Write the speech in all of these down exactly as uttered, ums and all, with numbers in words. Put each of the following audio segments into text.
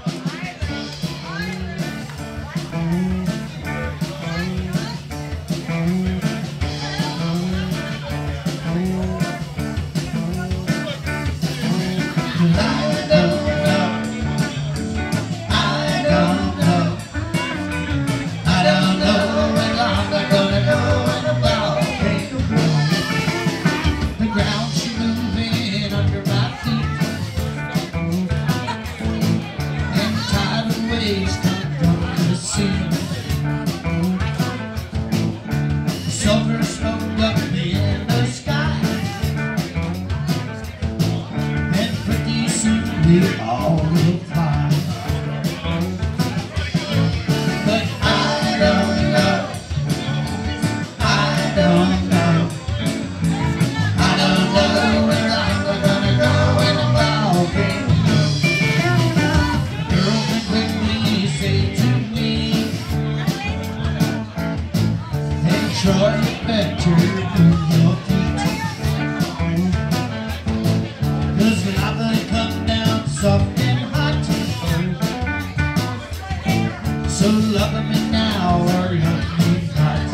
Silver smoke up in the sky, and pretty soon we all will fly. But I don't know, I don't know, I don't know where I'm gonna go when the ball game goes. The girl can quickly say to me, hey Troy, you better move your feet, 'cause when I'm gonna come down soft and hot, so love me now or love me not.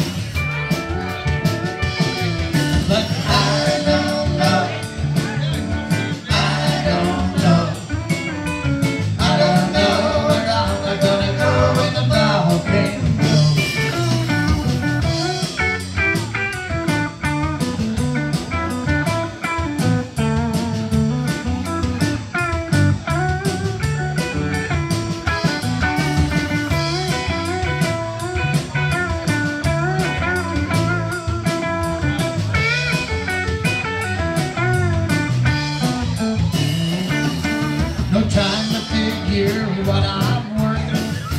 But I don't know, I don't know, I don't know where I'm gonna go when the ball game goes. No time to figure what I'm worth,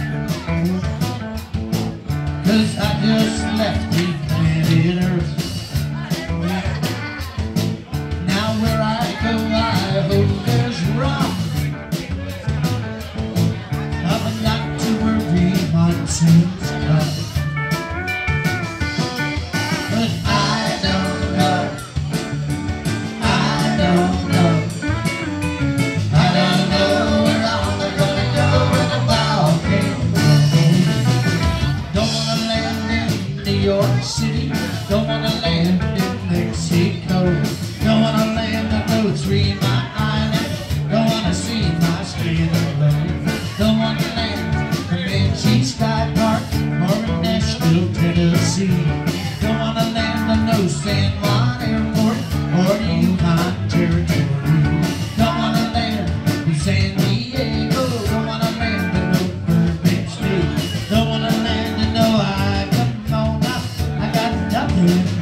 'cause I just left the planet Earth. Now where I go, I hope there's wrong. I've got to worry monsoons come. But I don't know, I don't know, I don't know where I'm gonna go when the ball game goes. Don't wanna land in New York City, don't wanna land in Mexico, don't wanna land on no Three Mile Island, don't wanna see my skin alone, don't wanna land in Comanche Sky Park or in Nashville, Tennessee, don't wanna land on no San Juan Airport or the Yukon Territory, don't wanna land in San Diego, don't wanna land in no Burbank State, don't wanna land in no I come on up, I got nothing